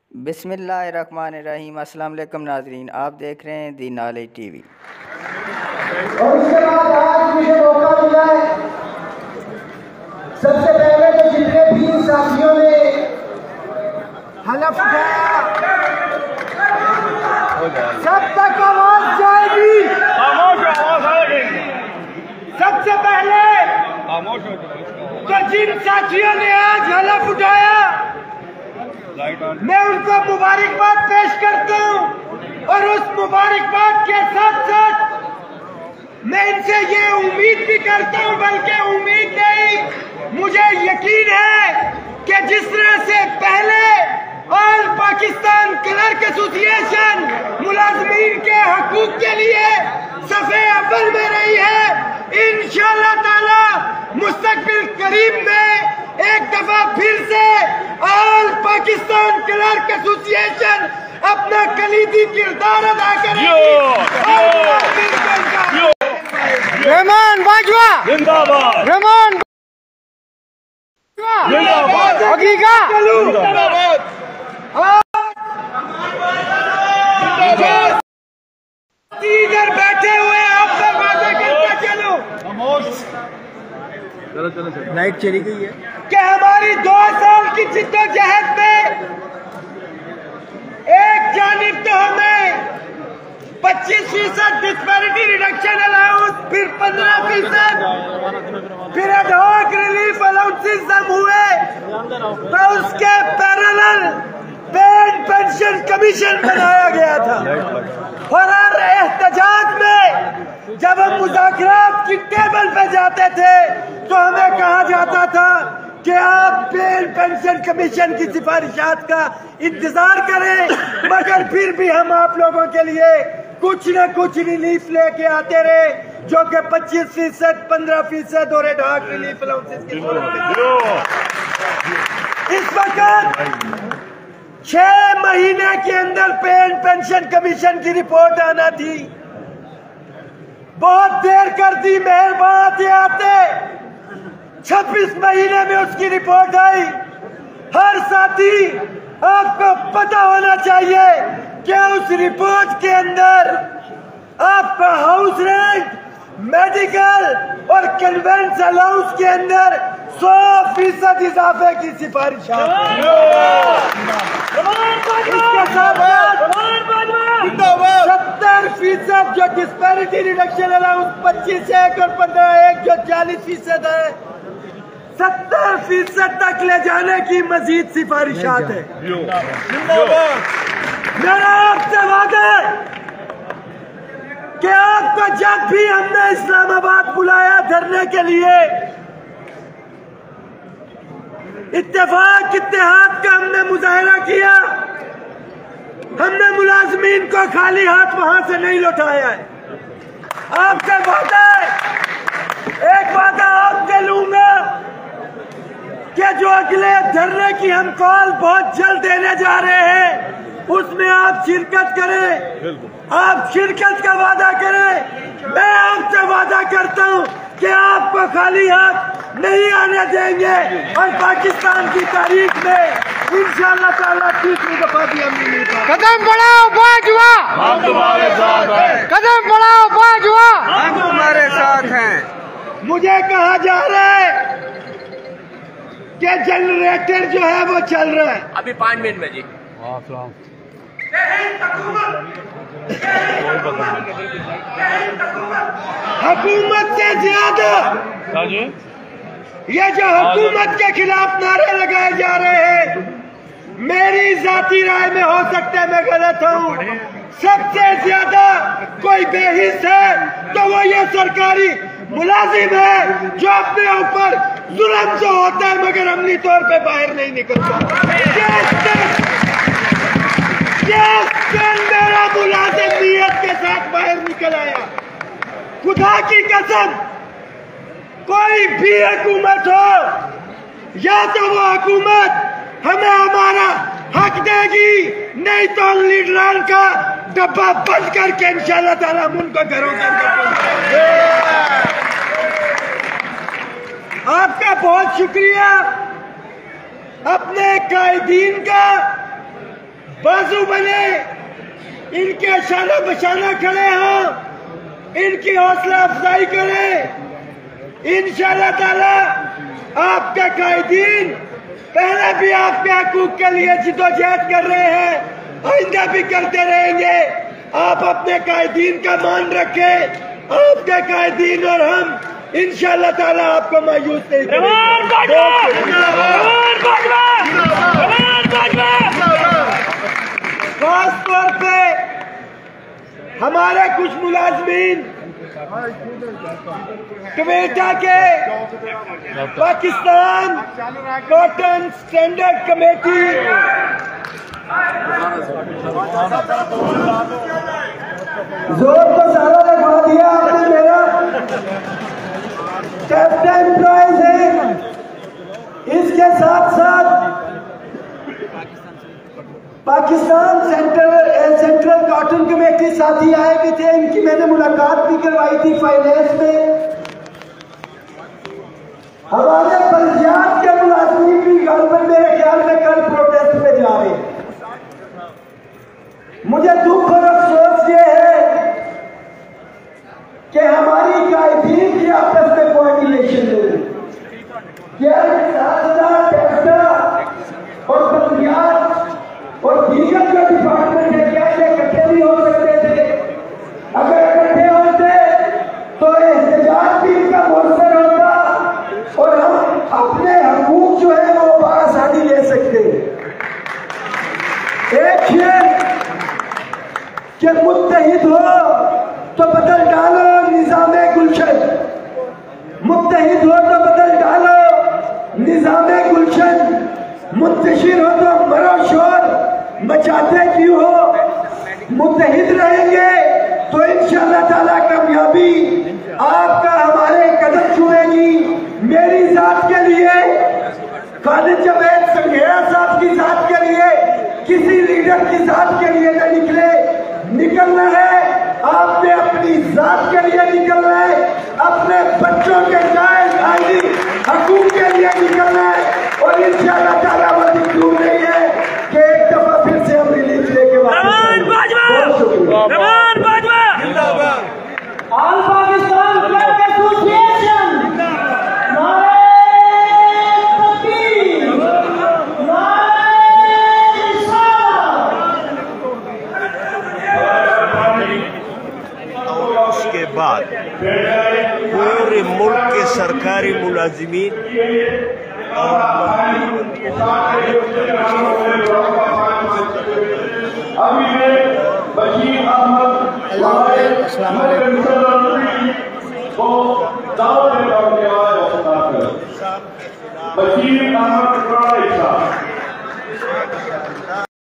बिस्मिल्लाहिर्रहमानिर्रहीम। अस्सलाम वालेकुम नाज़रीन, आप देख रहे हैं दी नॉलेज टीवी। और उसके बाद आज मुझे मौका मिला है, सबसे पहले तो जितने भी साथियों ने हलफ उठाया, सब तक आवाज जाएगी। सबसे पहले तो जिन साथियों ने आज हलफ उठाया, मैं उनको मुबारकबाद पेश करता हूं और उस मुबारकबाद के साथ साथ मैं इनसे ये उम्मीद भी करता हूं, बल्कि उम्मीद नहीं, मुझे यकीन है कि जिस तरह से पहले ऑल पाकिस्तान क्लर्क एसोसिएशन मुलाजमीन के हकूक के लिए सफ़े अव्वल में रही है, इंशाअल्लाह ताला मुस्तकबिल करीब में एक दफा फिर से ऑल पाकिस्तान क्लर्क एसोसिएशन अपना कलीदी किरदार अदा करेगी। रहमान बाजवा जिंदाबाद, रहमान जिंदाबाद, इधर बैठे हुए आप सब वादा करते चलो, चलो लाइट चली गई है कि हमारी 2 साल की जिद्दोजहद में एक जानिब तो हमें 25% डिस्पैरिटी रिडक्शन अलाउंस, फिर 15%, फिर एडहॉक रिलीफ अलाउंसेस हम हुए, तो उसके पैरेलल पेड पेंशन कमीशन बनाया गया था। और हर एहतजाज में जब हम मुज़ाकरात की टेबल पे जाते थे तो हमें कहा जाता था कि आप पेड पेंशन कमीशन की सिफारिशात का इंतजार करें, मगर फिर भी हम आप लोगों के लिए कुछ न कुछ रिलीफ लेके आते रहे, जो कि 25%, 15% और एडहॉक रिलीफ अलाउंसेस की इस वक्त 6 महीने के अंदर पेड पेंशन कमीशन की रिपोर्ट आना थी। बहुत देर कर दी, मेहरबान आते 26 महीने में उसकी रिपोर्ट आई। हर साथी आपको पता होना चाहिए कि उस रिपोर्ट के अंदर आपका हाउस रेंट, मेडिकल और कन्वेंस अलाउंस के अंदर 100% इजाफे की सिफारिश है। इसके साथ 70% जो डिस्पैरिटी रिडक्शन अलाउंस 25 से और 15 जो 40% है, 70% तक ले जाने की मजीद सिफारिशात है। मेरा आपसे वादा है कि आपको जब भी हमने इस्लामाबाद बुलाया धरने के लिए, इत्तेफाक इत्तेहाद का हमने मुजाहरा किया, हमने मुलाजमीन को खाली हाथ वहां से नहीं लौटाया है। आपसे वादा है, एक वादा आपसे लूंगा कि जो अगले धरने की हम कॉल बहुत जल्द देने जा रहे हैं उसमें आप शिरकत करें, आप शिरकत का वादा करें। मैं आपसे वादा करता हूं कि आपको खाली हाथ नहीं आने देंगे और पाकिस्तान की तारीख में इंशाअल्लाह ताला तीसरी दफा भी हम नहीं पाएंगे। कदम बढ़ाओ बाजवा, हम तुम्हारे साथ हैं। कदम बढ़ाओ बाजवा, हम तुम्हारे साथ हैं। मुझे कहा जा रहा है कि जनरेटर जो है वो चल रहा है अभी 5 मिनट में जी। हुकूमत से ज्यादा ये जो हुकूमत के खिलाफ नारे लगाए जा रहे हैं, मेरी जाती राय में हो सकता है मैं गलत हूँ, सबसे ज्यादा कोई बेहिस है तो वो ये सरकारी मुलाजिम है जो अपने ऊपर जुल्म जो होता है मगर अमली तौर पे बाहर नहीं निकलता। मेरा मुलाजिम नियत के साथ बाहर निकल आया। खुदा की कसम, कोई भी हुकूमत हो, या तो वो हुकूमत हमें हमारा हक देगी, नहीं तो लीडरान का डब्बा बंद करके इंशाअल्लाह ताला हम उनको घरों के अंदर। आपका बहुत शुक्रिया अपने कायदीन का बाजू बने, इनके शाना बशाना खड़े हों, इनकी हौसला अफजाई करें। इंशाअल्लाह ताला आपका कायदीन पहले भी आपके हकूक के लिए जिद्दोजहद कर रहे हैं, आइंदा भी करते रहेंगे। आप अपने कायदीन का मान रखें, आपके कायदीन और हम इंशाअल्लाह ताला आपको मायूस नहीं करेंगे। खास तौर पे हमारे कुछ मुलाजमीन कमेटा के पाकिस्तान कॉटन स्टैंडर्ड कमेटी जोर तो सारा लगवा दिया आपने मेरा। कैप्टन एम्प्लॉयज है, इसके साथ साथ पाकिस्तान सेंट्रल कॉटन कमेटी साथी आए भी थे, इनकी मैंने मुलाकात भी करवाई थी फाइनेंस में। हमारे पंजाब के मुलाजमीन भी घर पर मेरे ख्याल में कल प्रोटेस्ट पे जा रहे हैं। मुझे दुख और अफसोस ये है कि हमारी कायदीन की आपस में कोऑर्डिनेशन नहीं, क्या 7,000 ट्रैक्टर और बंदियात और दीगर जो डिपार्टमेंट है क्या ये इकट्ठे नहीं हो सकते थे? अगर इकट्ठे होते तो एहतजाज भी इनका मौसर होता और हम अपने हकूक जो है वो आसानी ले सकते। एक शेर कि मुत्तहिद हो तो बदल डालो निजामे गुलशन, मुत्तहिद हो तो बदल डालो निजामे गुलशन, मुंतशिर हो तो मरो शोर मचाते क्यों हो। मुत्तहिद रहेंगे तो इंशाअल्लाह ताला कामयाबी आपका हमारे कदम छुएगी। मेरी जात के लिए, खालिद जवेद संघेड़ा साहब की जात के लिए, किसी लीडर की जात के लिए न निकले, निकलना है आपने अपनी जात के लिए निकलना है, अपने बच्चों के जायज आईनी हकूक के लिए निकलना है। और इंशाअल्लाह ताला वो दिन दूर नहीं है कि एक दफा फिर से हम रिलीफ लेके ऑल पाकिस्तान क्लब एसोसिएशन उसके बाद पूरे मुल्क के सरकारी मुलाजिमीन बशीर अहमद